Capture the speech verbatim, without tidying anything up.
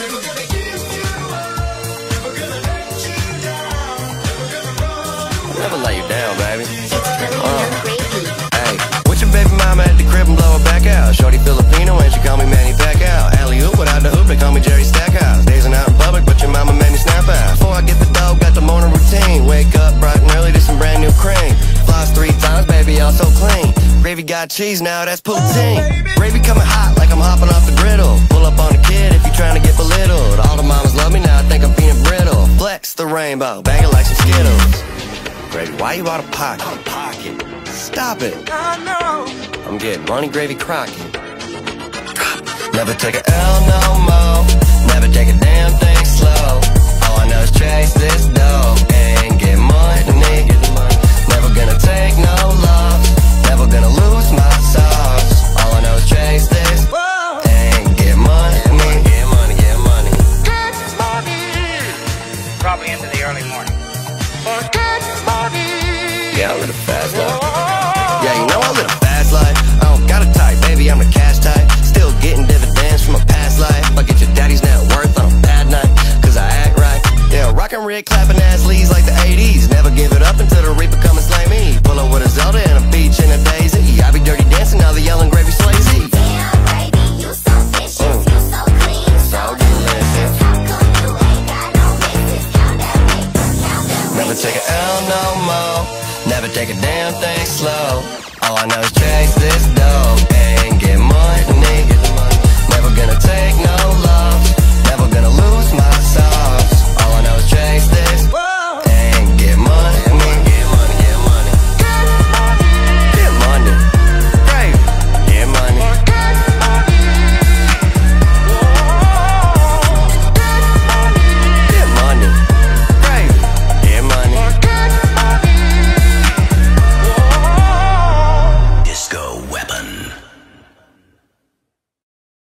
Never let you down, baby. Uh. Hey, with your baby mama at the crib and blow her back out. Shorty Filipino and she call me Manny Pacquiao. Alley-oop without the hoop, they call me Jerry Stackhouse. Dazing out in public, but your mama made me snap out. Before I get the dough, got the morning routine. Wake up bright and early to some brand new cream. Floss three times, baby, all so clean. Gravy got cheese, now that's poutine. Gravy coming hot like I'm hopping off the griddle. Pull up on the kid if you trying to get belittled. All the mamas love me, now I think I'm being brittle. Flex the rainbow, bag it like some Skittles. Gravy, why you out of pocket? Out of pocket. Stop it. I know. I'm getting money, Gravy Crockett. Never take a L no more. Never take a damn thing slow. All I know is chase this dough and get money. Never gonna take no loss. Never gonna lose my sauce. All I know is chase this and get money. Get money, get money, get money. Get money. Probably into the early morning. Yeah, I live a fast life. Yeah, you know I live a fast life. I don't got a type, baby, I'm the cash type. Still getting dividends from a past life. I get your daddy's net worth on a bad night, cause I act right. Yeah, rockin' red, clapping ass leads like the eighties. Never give it up until the reaper come and slay me. Pull up with a Zelda and a beach and a daisy. I be dirty dancing, now the yelling Gravy Swayze. Damn, baby, you so vicious, Mm. you so clean, So delicious. How come you ain't got no business? Count that paper, count that Never take a L no more. Never take a damn thing slow. All I know is chase this dough and get money. Never gonna take no